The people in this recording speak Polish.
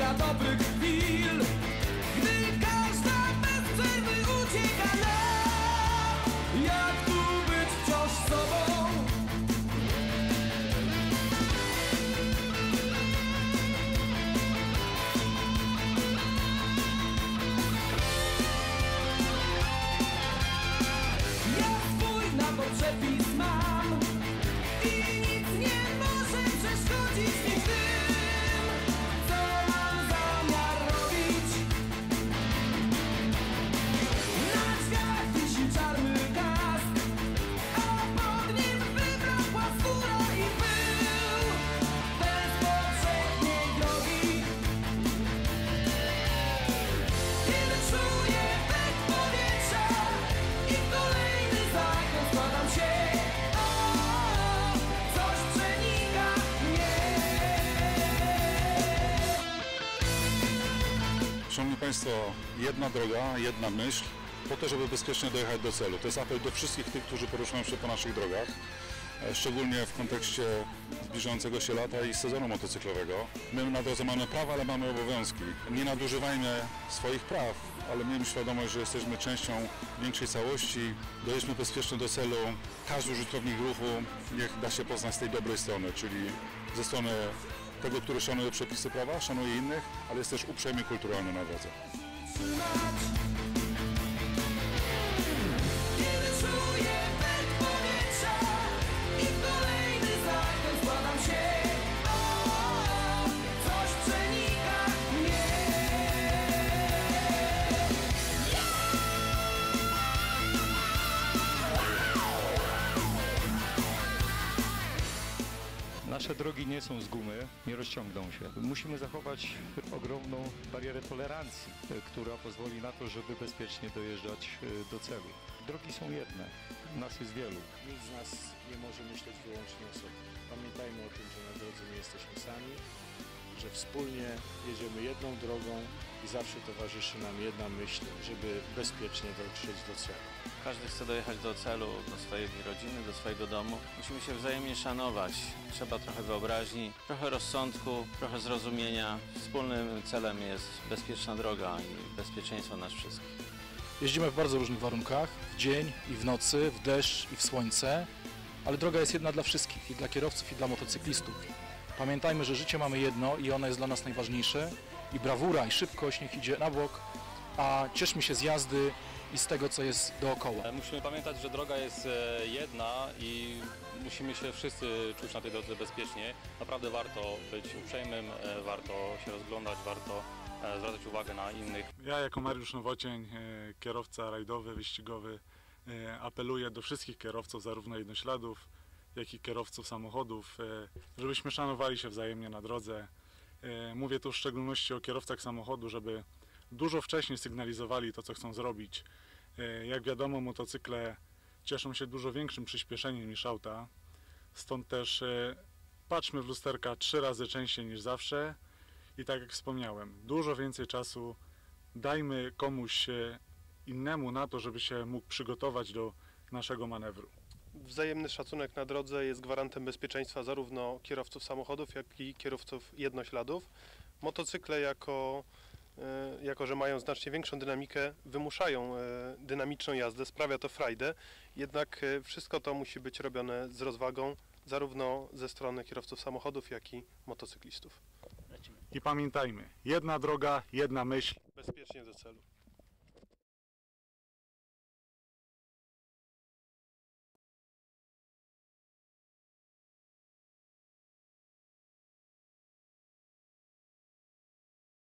kilka dobrych chwil, gdy każda bez przerwy ucieka nam. Jak tu być wciąż sobą? Ja swój na to przepis mam i nic nie może przeszkodzić mi w tym, co mam zamiar robić. Na drzwiach wisi czarny kask, a pod nim wybrakła skóra i pył bez poprzedniej drogi. Kiedy czuję pęk powietrza i w kolejny zakręt składam się, coś przenika mnie. Szanowni Państwo, jedna droga, jedna myśl, po to, żeby bezpiecznie dojechać do celu. To jest apel do wszystkich tych, którzy poruszają się po naszych drogach, szczególnie w kontekście zbliżającego się lata i sezonu motocyklowego. My na drodze mamy prawa, ale mamy obowiązki. Nie nadużywajmy swoich praw, ale miejmy świadomość, że jesteśmy częścią większej całości. Dojedźmy bezpiecznie do celu. Każdy użytkownik ruchu niech da się poznać z tej dobrej strony, czyli ze strony tego, który szanuje przepisy prawa, szanuje innych, ale jest też uprzejmy kulturalny na drodze. Kiedy czuję pęk powietrza i w kolejny zakręt składam się, coś przenika mnie. Nasze drogi nie są z gumy, nie rozciągną się. Musimy zachować ogromną barierę tolerancji, która pozwoli na to, żeby bezpiecznie dojeżdżać do celu. Drogi są jedne, nas jest wielu. Nikt z nas nie może myśleć wyłącznie o sobie. Pamiętajmy o tym, że na drodze nie jesteśmy sami, że wspólnie jedziemy jedną drogą i zawsze towarzyszy nam jedna myśl, żeby bezpiecznie dotrzeć do celu. Każdy chce dojechać do celu, do swojej rodziny, do swojego domu. Musimy się wzajemnie szanować. Trzeba trochę wyobraźni, trochę rozsądku, trochę zrozumienia. Wspólnym celem jest bezpieczna droga i bezpieczeństwo nas wszystkich. Jeździmy w bardzo różnych warunkach, w dzień i w nocy, w deszcz i w słońce, ale droga jest jedna dla wszystkich, i dla kierowców, i dla motocyklistów. Pamiętajmy, że życie mamy jedno i ono jest dla nas najważniejsze, i brawura i szybkość niech idzie na bok, a cieszmy się z jazdy i z tego, co jest dookoła. Musimy pamiętać, że droga jest jedna i musimy się wszyscy czuć na tej drodze bezpiecznie. Naprawdę warto być uprzejmym, warto się rozglądać, warto zwracać uwagę na innych. Ja jako Mariusz Nowocień, kierowca rajdowy, wyścigowy, apeluję do wszystkich kierowców, zarówno jednośladów, jak i kierowców samochodów, żebyśmy szanowali się wzajemnie na drodze. Mówię tu w szczególności o kierowcach samochodu, żeby dużo wcześniej sygnalizowali to, co chcą zrobić. Jak wiadomo, motocykle cieszą się dużo większym przyspieszeniem niż auta, stąd też patrzmy w lusterka 3 razy częściej niż zawsze i tak jak wspomniałem, dużo więcej czasu dajmy komuś innemu na to, żeby się mógł przygotować do naszego manewru. Wzajemny szacunek na drodze jest gwarantem bezpieczeństwa zarówno kierowców samochodów, jak i kierowców jednośladów. Motocykle jako że mają znacznie większą dynamikę, wymuszają dynamiczną jazdę, sprawia to frajdę, jednak wszystko to musi być robione z rozwagą, zarówno ze strony kierowców samochodów, jak i motocyklistów. I pamiętajmy, jedna droga, jedna myśl. Bezpiecznie do celu.